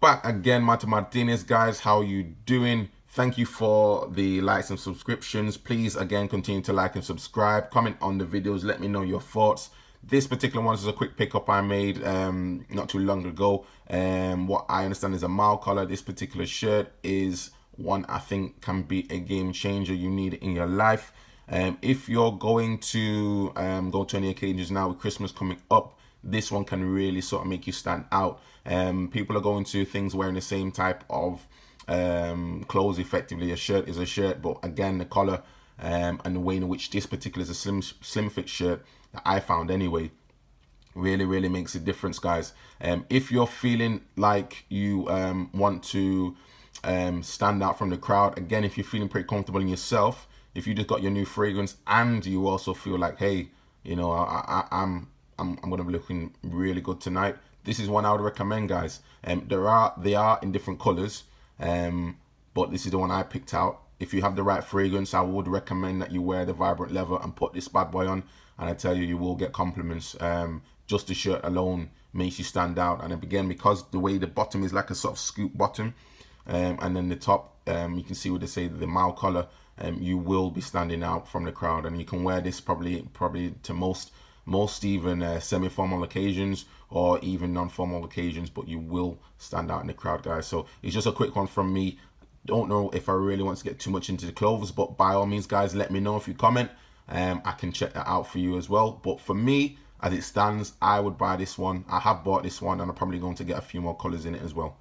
Back again, Marta Martinez, guys. How you doing? Thank you for the likes and subscriptions. Please, again, continue to like and subscribe. Comment on the videos. Let me know your thoughts. This particular one is a quick pickup I made not too long ago. What I understand is a mild color. This particular shirt is one I think can be a game changer. You need it in your life. If you're going to go to any occasions now with Christmas coming up, this one can really sort of make you stand out. People are going to things wearing the same type of clothes. Effectively, a shirt is a shirt, but again, the color and the way in which this particular is a slim fit shirt that I found anyway really makes a difference, guys. If you're feeling like you want to stand out from the crowd, again, if you're feeling pretty comfortable in yourself, if you just got your new fragrance and you also feel like, hey, you know, I'm gonna be looking really good tonight, this is one I would recommend, guys. They are in different colors, but this is the one I picked out. If you have the right fragrance, I would recommend that you wear the vibrant leather and put this bad boy on, and I tell you, you will get compliments. Just the shirt alone makes you stand out. And again, because the way the bottom is like a sort of scoop bottom, and then the top, you can see what they say, the mild color, you will be standing out from the crowd. And you can wear this probably to most even semi-formal occasions or even non-formal occasions, but you will stand out in the crowd, guys. So it's just a quick one from me. Don't know if I really want to get too much into the clothes, but by all means, guys, let me know if you comment. I can check that out for you as well. But for me, as it stands, I would buy this one. I have bought this one, and I'm probably going to get a few more colors in it as well.